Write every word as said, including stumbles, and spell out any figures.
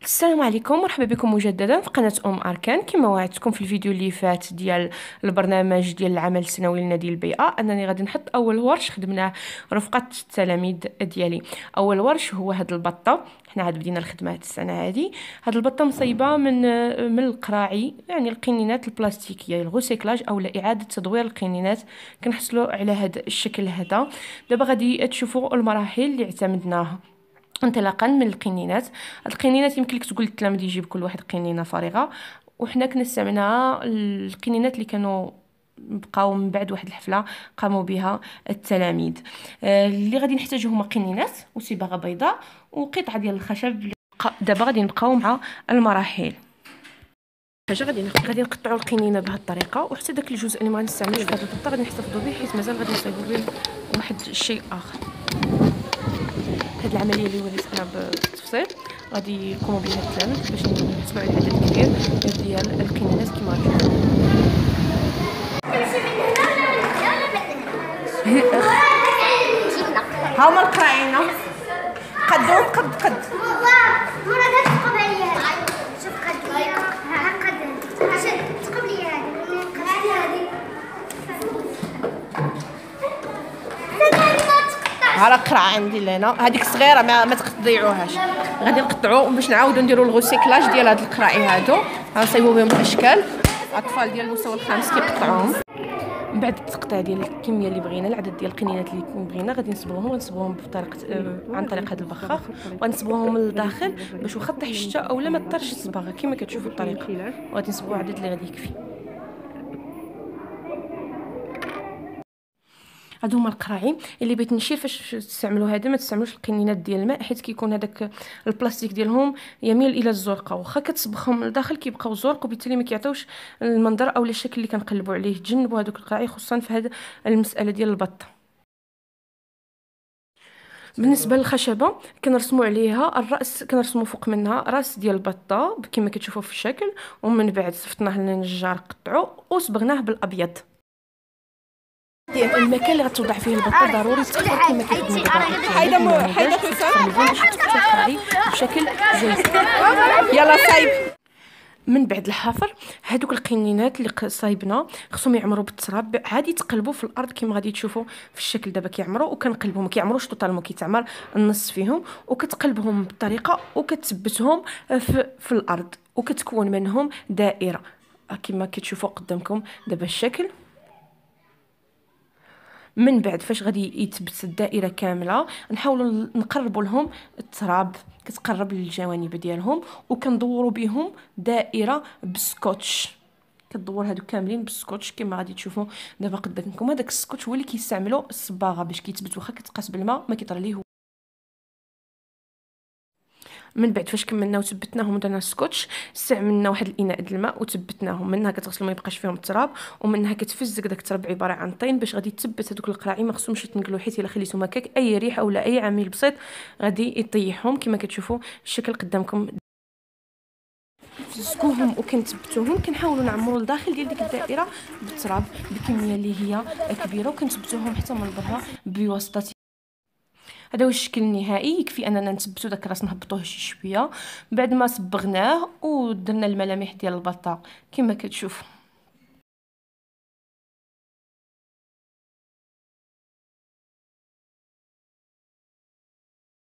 السلام عليكم، مرحبا بكم مجددا في قناه ام اركان. كما وعدتكم في الفيديو اللي فات ديال البرنامج ديال العمل السنوي لنادي البيئه انني غادي نحط اول ورش خدمناه رفقه التلاميذ ديالي. اول ورش هو هاد البطه. حنا عاد بدينا الخدمه هاد السنه هادي. هاد البطه مصيبه من من القراعي، يعني القنينات البلاستيكيه، الغوسيكلاج او اعاده تدوير القنينات. كنحصلوا على هذا الشكل هذا. دابا غادي تشوفوا المراحل اللي اعتمدناها انطلاقا من القنينات. القنينات يمكن لك تقول للتلاميذ يجيب كل واحد قنينه فارغه، وحنا كنا استعملنا القنينات اللي كانوا بقاو من بعد واحد الحفله قاموا بها التلاميذ. آه اللي غادي نحتاجو هما قنينات وصباغه بيضاء وقطعه ديال الخشب. دابا غادي نبقاو مع المراحل. حاجه غادي غادي نقطعوا القنينه بهذه الطريقه، وحتى داك الجزء اللي ما غنستعملوش في هذا البطه غادي نحتفظوا به حيت مازال غادي نصايبوا به واحد الشيء اخر. هاد العمليه اللي وريت انا بالتفصيل غادي يقوموا بها التلاميذ باش نحصلوا على عدد كبير ديال القنينات كما غتشوفوا. ها هما القراعينه قدهم قد قد ها راه قرعه عندي لهنا، هذيك الصغيره ما, ما تضيعوهاش. غادي نقطعوا باش نعاودوا نديروا الغوسيكلاج ديال هاد القراعي هادو. غنصايبوا بهم الاشكال. الاطفال ديال المستوى الخامس كيقطعوهم. من بعد التقطيع ديال الكميه اللي بغينا، العدد ديال القنينات اللي بغينا غادي نصبغوهم. غنصبغوهم بطريقه آه عن طريق هذا البخاخ، وغنصبغوهم للداخل باش واخا طيح الشتا اولا ما طرش الصباغه كما كتشوفوا الطريقه. وغادي نصبغوا العدد اللي غادي يكفي. هادو هما القراعي اللي بغيت نشير فاش تستعملوا هذا ما تستعملوش القنينات ديال الماء، حيت كيكون هذاك البلاستيك ديالهم يميل الى الزرقاء. واخا كتصبغهم لداخل كيبقاو زرق، وبالتالي ما كيعطيوش المنظر او الشكل اللي كنقلبوا عليه. تجنبوا هذوك القراعي خصوصا في هذه المساله ديال البطه. بالنسبه للخشبه كنرسموا عليها الراس، كنرسموا فوق منها راس ديال البطه كما كتشوفوا في الشكل، ومن بعد صفتناه للنجار قطعوا وصبغناه بالابيض. المكان اللي غتوضع فيه البطه ضروري تختار كما كيخدموا البطاطا. حيده حيده حسام بشكل زين. يلا صايب. من بعد الحفر هذوك القنينات اللي صايبنا خصهم يعمروا بالتراب، عادي تقلبوا في الارض كما غادي تشوفوا في الشكل. دابا كيعمروا وكنقلبهم، ما كيعمروش طوطالمون، كيتعمر النص فيهم، وكتقلبهم بالطريقه وكتثبتهم في, في الارض، وكتكون منهم دائره كما كتشوفوا قدامكم دابا الشكل. من بعد فاش غادي يتبت الدائره كامله نحاولوا نقربوا لهم التراب، كتقرب للجوانب ديالهم وكندوروا بهم دائره بالسكوتش. كدور هادو كاملين بالسكوتش كما غادي تشوفوا دابا قدامكم. هذاك السكوتش هو اللي كيستعملوا الصباغه باش كيتبت، واخا كتقاس بالماء ما كيطرى ليه. من بعد فاش كملنا وثبتناهم ودرنا السكوتش استعملنا واحد الاناء د الماء وثبتناهم. منها كتغسلوا ما يبقاش فيهم التراب، ومنها كتفزك داك التراب عباره عن طين باش غادي تثبت هذوك القراعي. ما خصهمش يتنقلوا، حيت الا خليتهم هكاك اي ريحه ولا اي عامل بسيط غادي يطيحهم كما كتشوفوا الشكل قدامكم. فزكوهم وكنثبتوهم، كنحاولوا نعمروا الداخل ديال ديك الدائره بالتراب بكميه اللي هي كبيره، وكنثبتوهم حتى من برا بواسطه. هذا هو الشكل النهائي. يكفي اننا نثبتوا داك الراس نهبطوه شي شويه بعد ما صبغناه ودرنا الملامح ديال البطه كما كتشوفوا.